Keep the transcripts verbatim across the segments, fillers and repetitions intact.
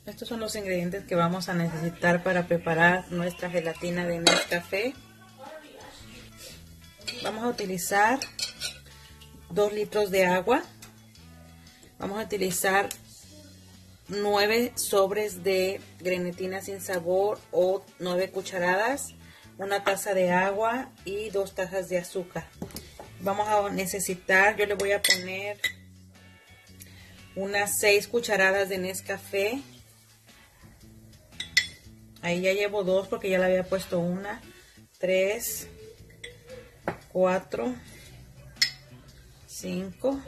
Estos son los ingredientes que vamos a necesitar para preparar nuestra gelatina de Nescafé. Vamos a utilizar dos litros de agua. Vamos a utilizar nueve sobres de grenetina sin sabor o nueve cucharadas, una taza de agua y dos tazas de azúcar. Vamos a necesitar, yo le voy a poner unas seis cucharadas de Nescafé. Ahí ya llevo dos porque ya le había puesto una, tres, cuatro, cinco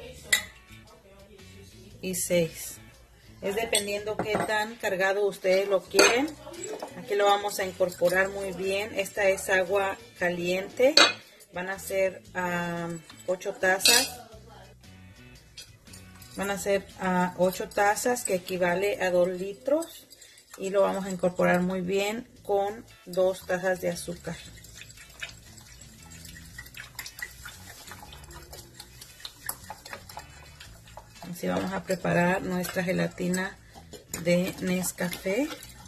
y seis. Es dependiendo qué tan cargado ustedes lo quieren. Aquí lo vamos a incorporar muy bien. Esta es agua caliente. Van a ser uh, ocho tazas. Van a ser uh, ocho tazas, que equivale a dos litros. Y lo vamos a incorporar muy bien con dos tazas de azúcar. Así vamos a preparar nuestra gelatina de Nescafé.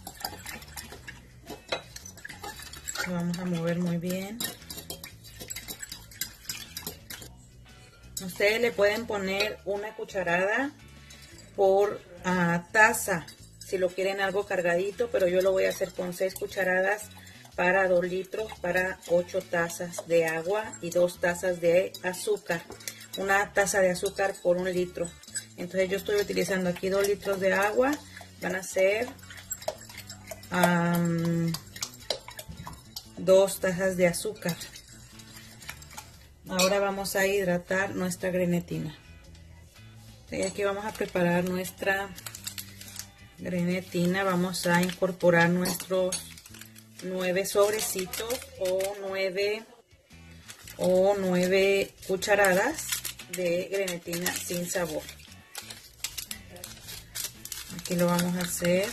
Lo vamos a mover muy bien. Ustedes le pueden poner una cucharada por uh, taza si lo quieren algo cargadito, pero yo lo voy a hacer con seis cucharadas para dos litros, para ocho tazas de agua y dos tazas de azúcar. Una taza de azúcar por un litro. Entonces yo estoy utilizando aquí dos litros de agua. Van a ser um, dos tazas de azúcar. Ahora vamos a hidratar nuestra grenetina. Y aquí vamos a preparar nuestra grenetina. Vamos a incorporar nuestros nueve sobrecitos o nueve o nueve cucharadas de grenetina sin sabor. Aquí lo vamos a hacer.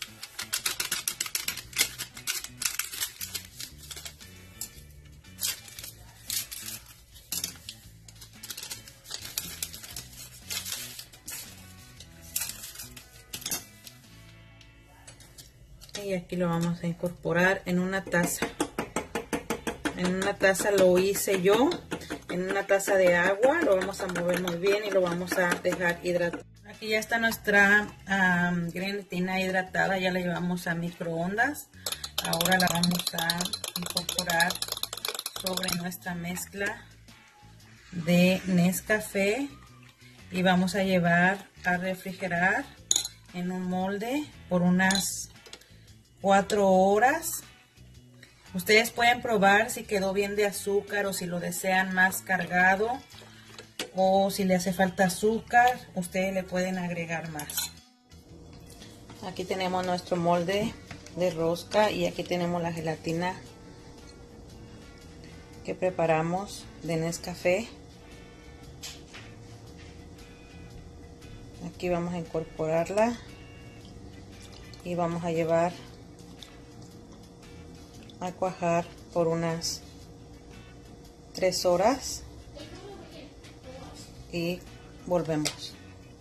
Y aquí lo vamos a incorporar en una taza. En una taza lo hice yo. En una taza de agua lo vamos a mover muy bien y lo vamos a dejar hidratar. Aquí ya está nuestra um, grenetina hidratada, ya la llevamos a microondas. Ahora la vamos a incorporar sobre nuestra mezcla de Nescafé y vamos a llevar a refrigerar en un molde por unas cuatro horas. Ustedes pueden probar si quedó bien de azúcar o si lo desean más cargado, o si le hace falta azúcar, ustedes le pueden agregar más. Aquí tenemos nuestro molde de rosca y aquí tenemos la gelatina que preparamos de Nescafé. Aquí vamos a incorporarla y vamos a llevar a cuajar por unas tres horas y volvemos.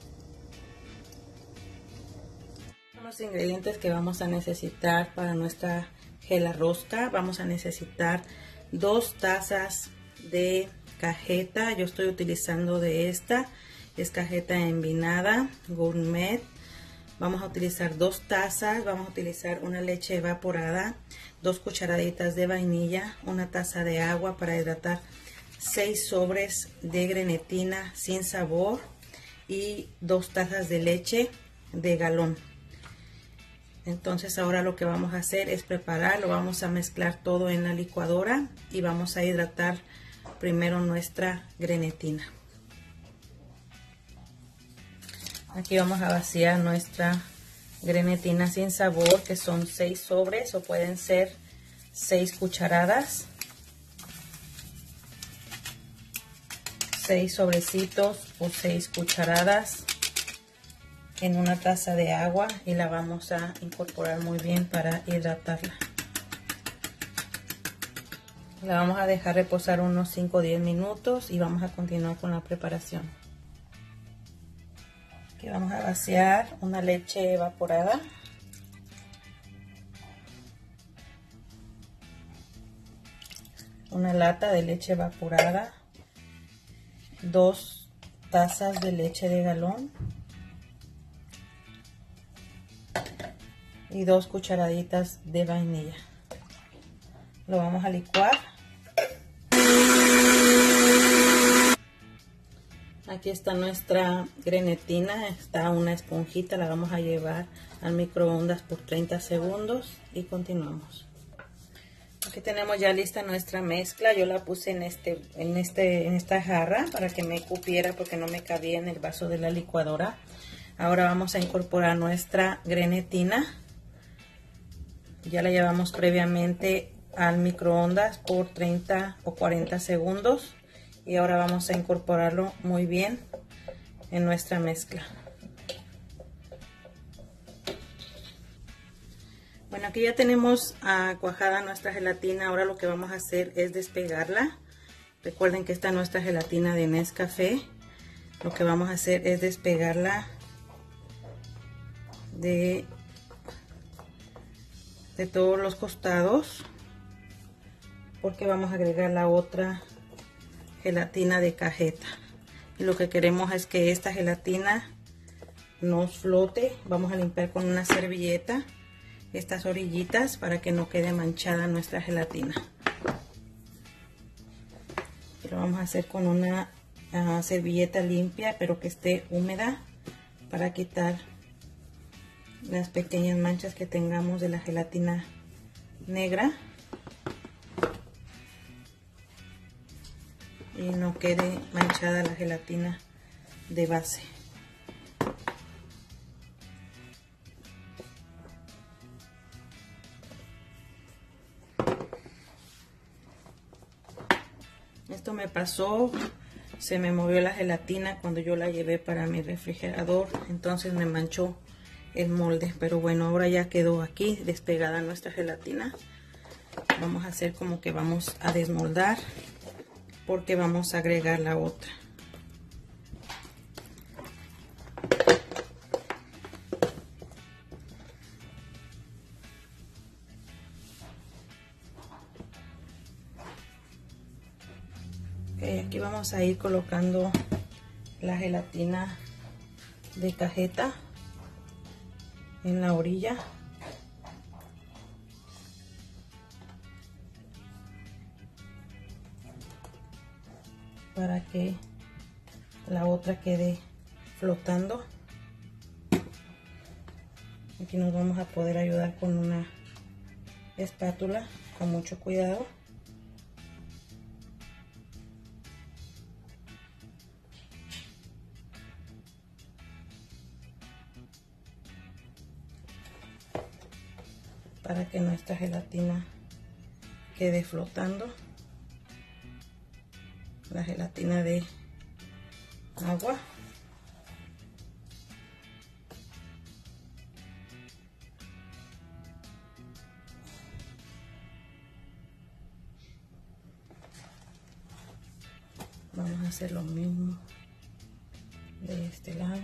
Los ingredientes que vamos a necesitar para nuestra gela rosca: vamos a necesitar dos tazas de cajeta. Yo estoy utilizando de esta, es cajeta envinada gourmet. Vamos a utilizar dos tazas, vamos a utilizar una leche evaporada, dos cucharaditas de vainilla, una taza de agua para hidratar, seis sobres de grenetina sin sabor y dos tazas de leche de galón. Entonces ahora lo que vamos a hacer es preparar, lo vamos a mezclar todo en la licuadora y vamos a hidratar primero nuestra grenetina. Aquí vamos a vaciar nuestra grenetina sin sabor, que son seis sobres o pueden ser seis cucharadas. seis sobrecitos o seis cucharadas en una taza de agua y la vamos a incorporar muy bien para hidratarla. La vamos a dejar reposar unos cinco o diez minutos y vamos a continuar con la preparación. Aquí vamos a vaciar una leche evaporada una lata de leche evaporada, dos tazas de leche de galón y dos cucharaditas de vainilla. Lo vamos a licuar. Aquí está nuestra grenetina, está una esponjita, la vamos a llevar al microondas por treinta segundos y continuamos. Aquí tenemos ya lista nuestra mezcla. Yo la puse en este, en este, en esta jarra para que me cupiera porque no me cabía en el vaso de la licuadora. Ahora vamos a incorporar nuestra grenetina. Ya la llevamos previamente al microondas por treinta o cuarenta segundos. Y ahora vamos a incorporarlo muy bien en nuestra mezcla. Bueno, aquí ya tenemos uh, cuajada nuestra gelatina. Ahora lo que vamos a hacer es despegarla. Recuerden que esta es nuestra gelatina de Nescafé. Lo que vamos a hacer es despegarla de, de todos los costados, porque vamos a agregar la otra gelatina de cajeta. Y lo que queremos es que esta gelatina nos flote. Vamos a limpiar con una servilleta estas orillitas para que no quede manchada nuestra gelatina. Y lo vamos a hacer con una uh, servilleta limpia, pero que esté húmeda, para quitar las pequeñas manchas que tengamos de la gelatina negra y no quede manchada la gelatina de base. Esto me pasó, se me movió la gelatina cuando yo la llevé para mi refrigerador, entonces me manchó el molde, pero bueno, ahora ya quedó aquí despegada nuestra gelatina. Vamos a hacer como que vamos a desmoldar, porque vamos a agregar la otra. Okay, aquí vamos a ir colocando la gelatina de cajeta en la orilla. Para que la otra quede flotando. Aquí nos vamos a poder ayudar con una espátula con mucho cuidado. Para que nuestra gelatina quede flotando. La gelatina de agua. Vamos a hacer lo mismo de este lado.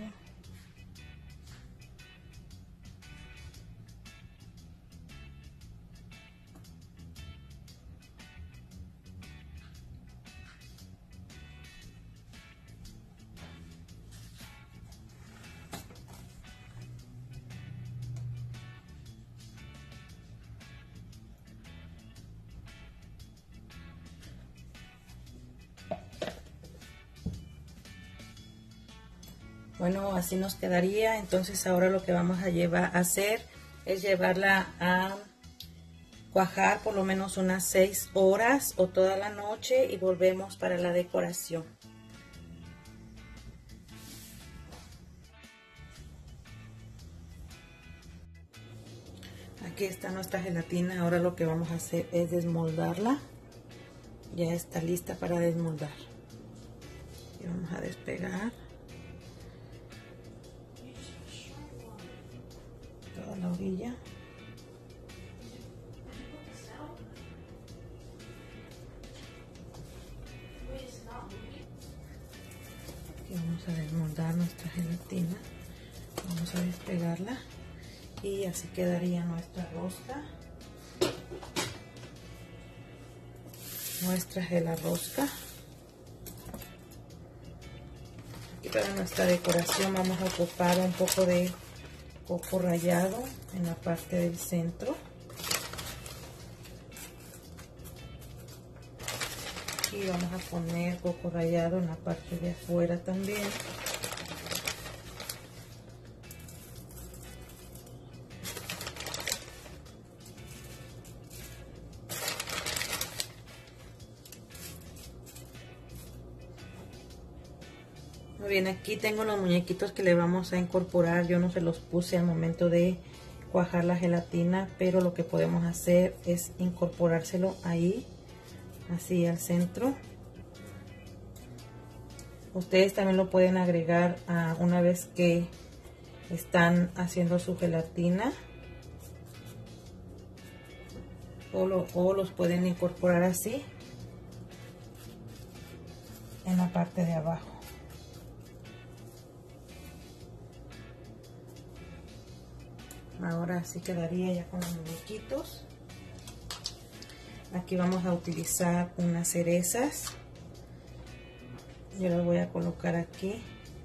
Bueno, así nos quedaría. Entonces ahora lo que vamos a llevar a hacer es llevarla a cuajar por lo menos unas seis horas o toda la noche y volvemos para la decoración. Aquí está nuestra gelatina. Ahora lo que vamos a hacer es desmoldarla. Ya está lista para desmoldar. Y vamos a despegar toda la orilla. Aquí vamos a desmoldar nuestra gelatina. Vamos a despegarla y así quedaría nuestra rosca. nuestra gela rosca. Y para nuestra decoración vamos a ocupar un poco de coco rallado en la parte del centro. Y vamos a poner coco rallado en la parte de afuera también. Muy bien, aquí tengo los muñequitos que le vamos a incorporar. Yo no se los puse al momento de cuajar la gelatina, pero lo que podemos hacer es incorporárselo ahí, así al centro. Ustedes también lo pueden agregar a una vez que están haciendo su gelatina, o, lo, o los pueden incorporar así en la parte de abajo. Ahora sí quedaría ya con los muñequitos. Aquí vamos a utilizar unas cerezas. Yo las voy a colocar aquí.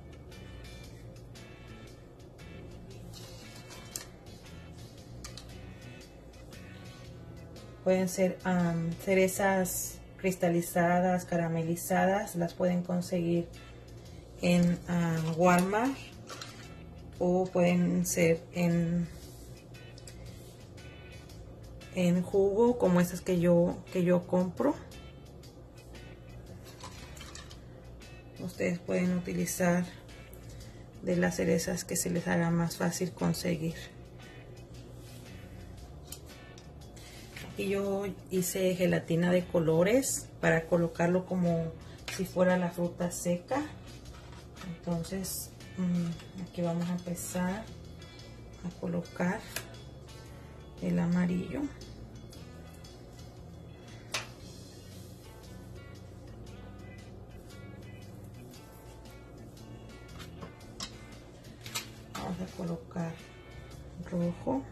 Pueden ser um, cerezas cristalizadas, caramelizadas. Las pueden conseguir en um, Walmart, o pueden ser en en jugo, como estas que yo que yo compro. Ustedes pueden utilizar de las cerezas que se les haga más fácil conseguir. Aquí yo hice gelatina de colores para colocarlo como si fuera la fruta seca. Entonces aquí vamos a empezar a colocar el amarillo. Vamos a colocar rojo.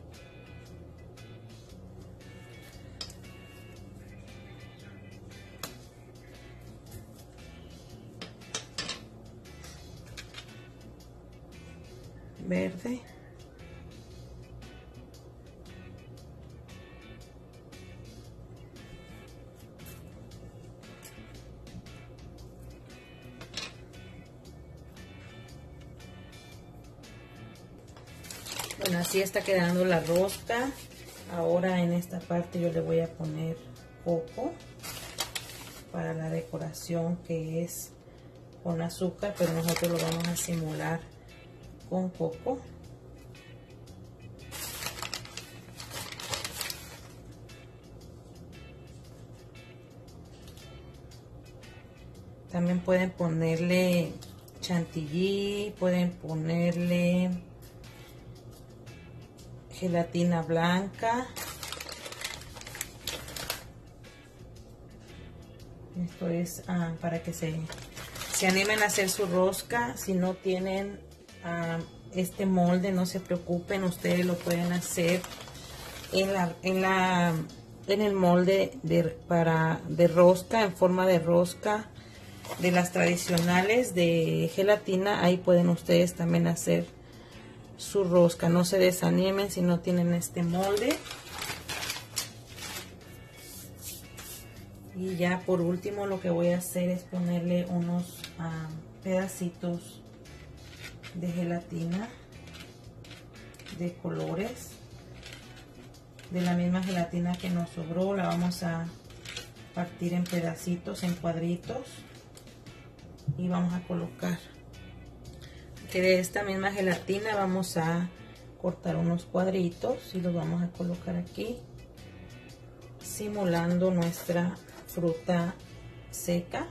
Verde. Bueno, así está quedando la rosca. Ahora en esta parte yo le voy a poner coco para la decoración, que es con azúcar, pero nosotros lo vamos a simular con coco. También pueden ponerle chantilly, pueden ponerle gelatina blanca. Esto es uh, para que se, se animen a hacer su rosca. Si no tienen uh, este molde, no se preocupen, ustedes lo pueden hacer en la en la en el molde de para de rosca, en forma de rosca de las tradicionales de gelatina. Ahí pueden ustedes también hacer su rosca. No se desanimen si no tienen este molde. Y ya por último lo que voy a hacer es ponerle unos um, pedacitos de gelatina de colores, de la misma gelatina que nos sobró. La vamos a partir en pedacitos, en cuadritos, y vamos a colocar. Que de esta misma gelatina vamos a cortar unos cuadritos y los vamos a colocar aquí, simulando nuestra fruta seca.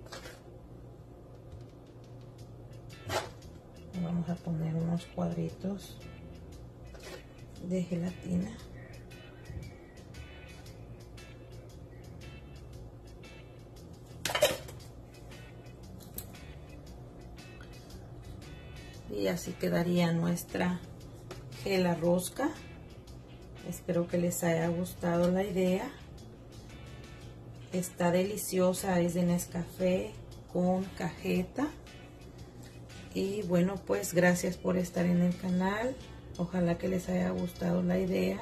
Vamos a poner unos cuadritos de gelatina. Y así quedaría nuestra gela rosca. Espero que les haya gustado la idea. Está deliciosa, es de Nescafé con cajeta. Y bueno, pues gracias por estar en el canal. Ojalá que les haya gustado la idea.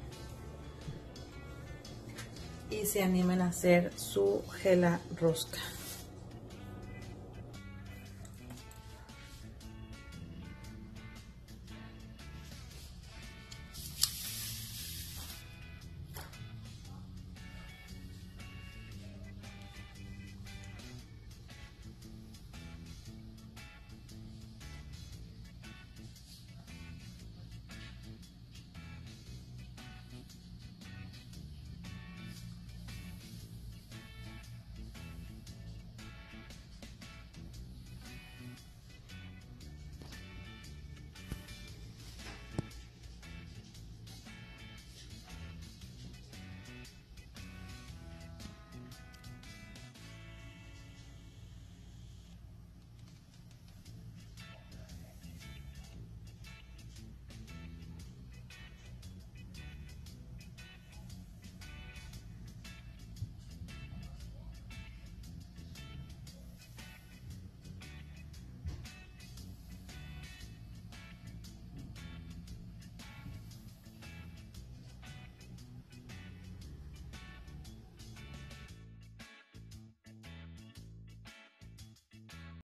Y se animen a hacer su gela rosca.